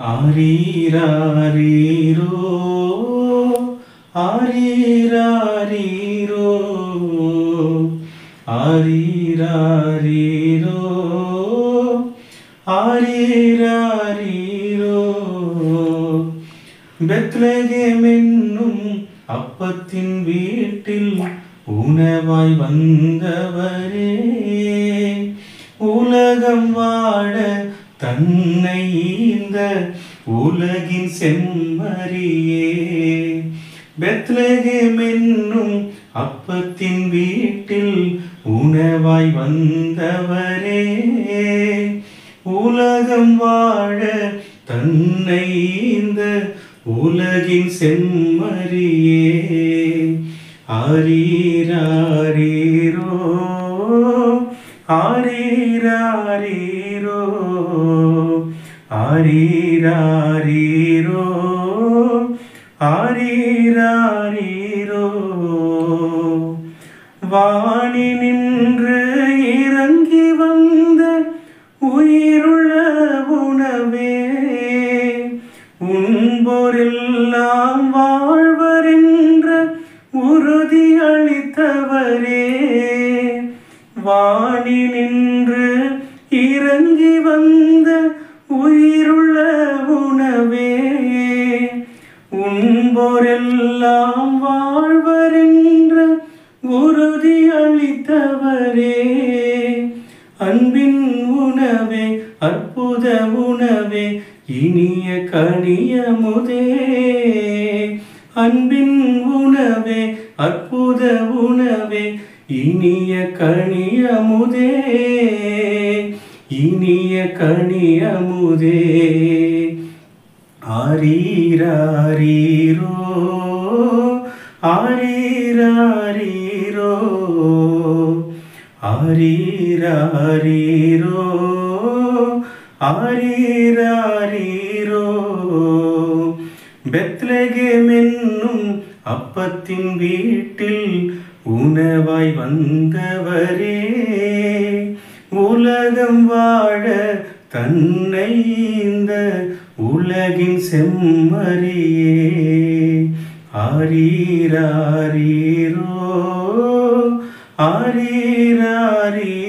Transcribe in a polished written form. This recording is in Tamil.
ஆரீராரீரோ ஆரீராரீரோ ஆரீராரீரோ ஆரீராரீரோ பெத்லகேம் என்னும் அப்பத்தின் வீட்டில் உணவாய் வந்தவரே, உலகம் வாழ தன்னை ஈந்த உலகின் செம்மறியே. பெத்லகேம் என்னும் அப்பத்தின் வீட்டில் உணவாய் வந்தவரே, உலகம் வாழ தன்னை ஈந்த உலகின் செம்மறியே. ஆரீராரீரோ ஆரீராரீரோ ஆரீராரீரோ ஆரீராரீரோ. வானி நின்று இறங்கி வந்த உயிருள்ள உணவே, உண்போரெல்லாம் வாழ்வரென்ற உறுதி அளித்தவரே. வானி நின்று இறங்கி வந்த உயிருள்ள உணவே, உண்போரெல்லாம் வாழ்வரென்ற உறுதி அளித்தவரே. அன்பின் உணவே, அற்புத உணவே, இனிய கனியமுதே. அன்பின் உணவே, அற்புத உணவே, இனிய கனியமுதே, இனிய கனியமுதே. ஆரீராரீரோ ஆரீராரீரோ ஆரீராரீரோ ஆரீராரீரோ. பெத்லகேம் என்னும் அப்பத்தின் வீட்டில் உணவாய் வந்தவரே, உலகம் வாழ தன்னை ஈந்த உலகின் செம்மறியே. ஆரீராரீரோ ஆரீராரீரோ